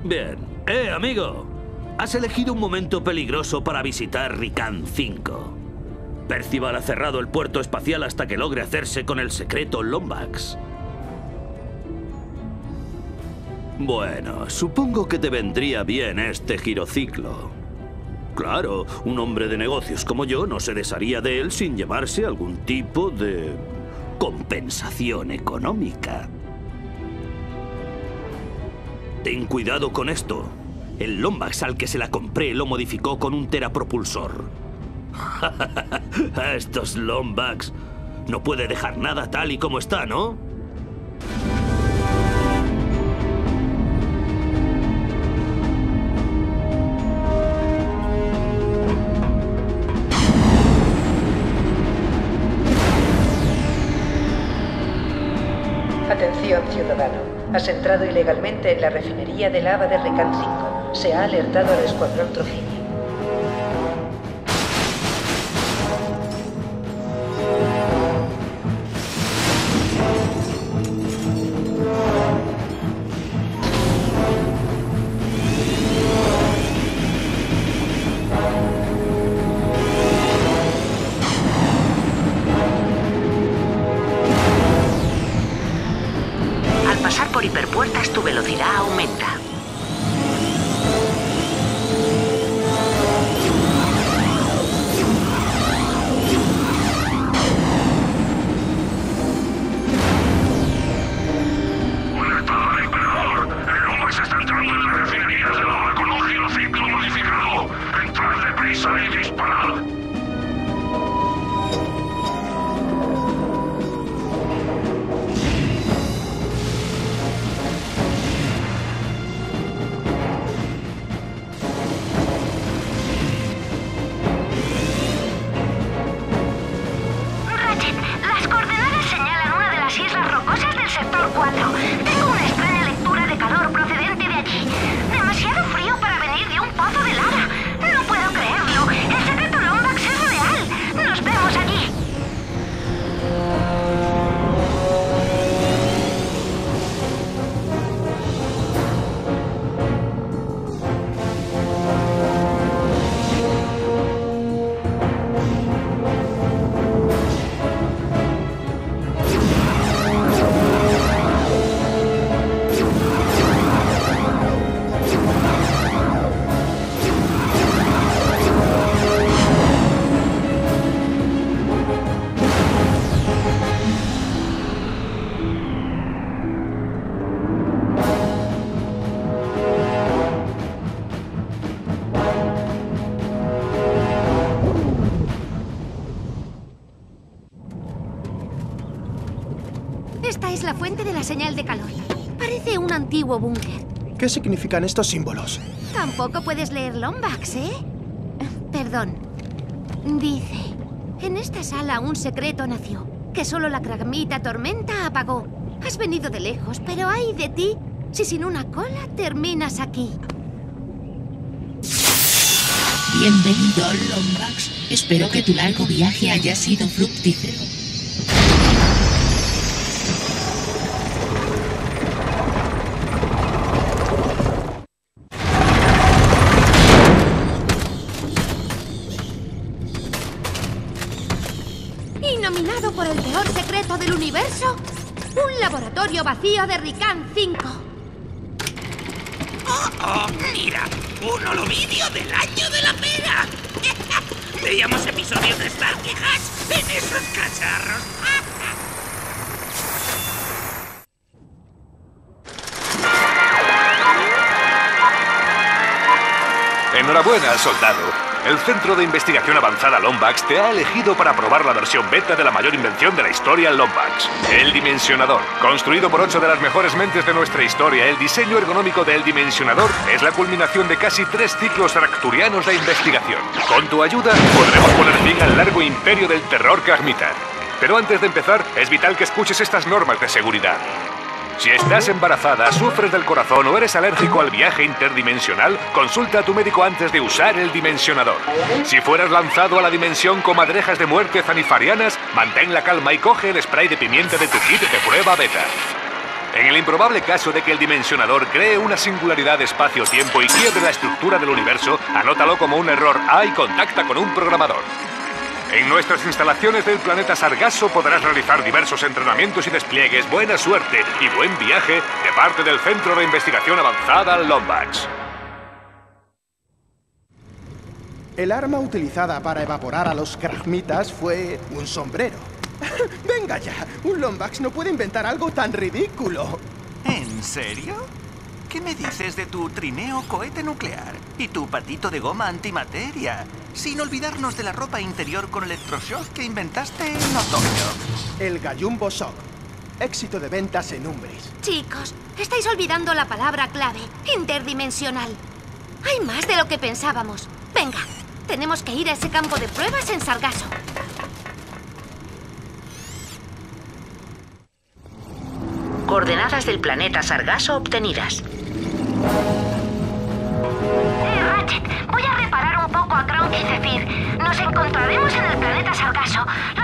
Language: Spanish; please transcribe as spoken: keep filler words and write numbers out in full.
Bien. ¡Eh, amigo! Has elegido un momento peligroso para visitar Ricán cinco. Percival ha cerrado el puerto espacial hasta que logre hacerse con el secreto Lombax. Bueno, supongo que te vendría bien este girociclo. Claro, un hombre de negocios como yo no se desharía de él sin llevarse algún tipo de compensación económica. Ten cuidado con esto. El Lombax al que se la compré lo modificó con un terapropulsor. A estos Lombax no puede dejar nada tal y como está, ¿no? Atención, ciudadano. Has entrado ilegalmente en la refinería de lava de Ricán cinco. Se ha alertado al Escuadrón Trojillo. Al pasar por hiperpuertas, tu velocidad aumenta. Tengo una extraña lectura de calor procedente de allí. Demasiado frío para venir de un pozo de lava. No puedo creerlo. El secreto Lombax es real. Nos vemos allí. Esta es la fuente de la señal de calor. Parece un antiguo búnker. ¿Qué significan estos símbolos? Tampoco puedes leer Lombax, ¿eh? Perdón. Dice, en esta sala un secreto nació, que solo la Kragmita tormenta apagó. Has venido de lejos, pero ay de ti si sin una cola terminas aquí. Bienvenido, Lombax. Espero que tu largo viaje haya sido fructífero. Y nominado por el peor secreto del universo, un laboratorio vacío de Ricán cinco. ¡Oh, oh! ¡Mira! ¡Un holovidio del año de la pera! Veíamos episodios de Starkey Hatch en esos cacharros. Enhorabuena, soldado. El Centro de Investigación Avanzada Lombax te ha elegido para probar la versión beta de la mayor invención de la historia Lombax, el Dimensionador. Construido por ocho de las mejores mentes de nuestra historia, el diseño ergonómico del Dimensionador es la culminación de casi tres ciclos arcturianos de investigación. Con tu ayuda, podremos poner fin al largo imperio del terror Kragmita. Pero antes de empezar, es vital que escuches estas normas de seguridad. Si estás embarazada, sufres del corazón o eres alérgico al viaje interdimensional, consulta a tu médico antes de usar el dimensionador. Si fueras lanzado a la dimensión con madrejas de muerte zanifarianas, mantén la calma y coge el spray de pimienta de tu kit de prueba beta. En el improbable caso de que el dimensionador cree una singularidad de espacio-tiempo y quiebre la estructura del universo, anótalo como un error A y contacta con un programador. En nuestras instalaciones del planeta Sargasso podrás realizar diversos entrenamientos y despliegues. Buena suerte y buen viaje de parte del Centro de Investigación Avanzada Lombax. El arma utilizada para evaporar a los kragmitas fue un sombrero. Venga ya, un Lombax no puede inventar algo tan ridículo. ¿En serio? ¿Qué me dices de tu trineo cohete nuclear y tu patito de goma antimateria? Sin olvidarnos de la ropa interior con electroshock que inventaste en otoño. El Gallumbo Shock. Éxito de ventas en Umbris. Chicos, estáis olvidando la palabra clave, interdimensional. Hay más de lo que pensábamos. Venga, tenemos que ir a ese campo de pruebas en Sargasso. Coordenadas del planeta Sargasso obtenidas. Eh, Ratchet, voy a reparar un poco a Kronk y Zephyr. Nos encontraremos en el planeta Sargasso.